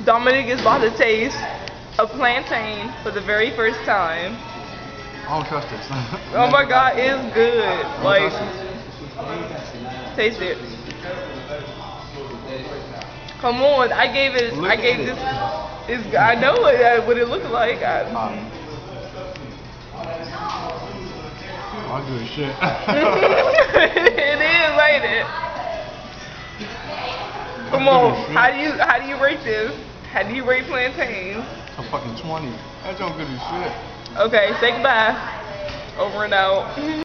Dominic is about to taste a plantain for the very first time. I don't trust this. Oh my god, it's good. Like, taste it. Come on, I gave this. I know what it looks like. I'll do shit. It is, ain't it? Come on, how do you rate this? How do you rate plantains? A fucking 20. That's not good as shit. Okay, say goodbye. Over and out.